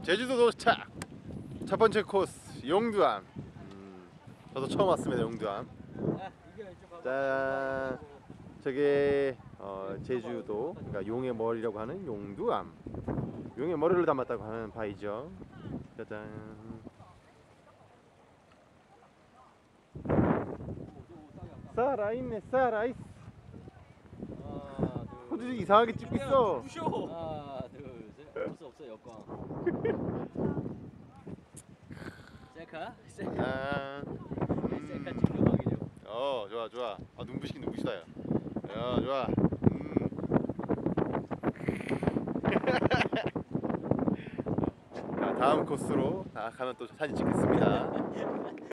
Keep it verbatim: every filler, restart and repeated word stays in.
제주도 도착! 첫 번째 코스 용두암. 음, 저도 처음 왔습니다. 용두암. 짠! 저게 어, 제주도 그러니까 용의 머리라고 하는 용두암. 용의 머리를 담았다고 하는 바위죠. 짜잔! 살아있네, 살아있어. 호주 이상하게 찍고 있어. 하나 둘셋. 없어 없어 여권. 셀카? 셀카. 아, 셀카 찍는 방이죠. 어 좋아 좋아. 아 눈부시긴 눈부시다. 야, 야 좋아. 음. 자 다음 코스로 다 가면 또 사진 찍겠습니다.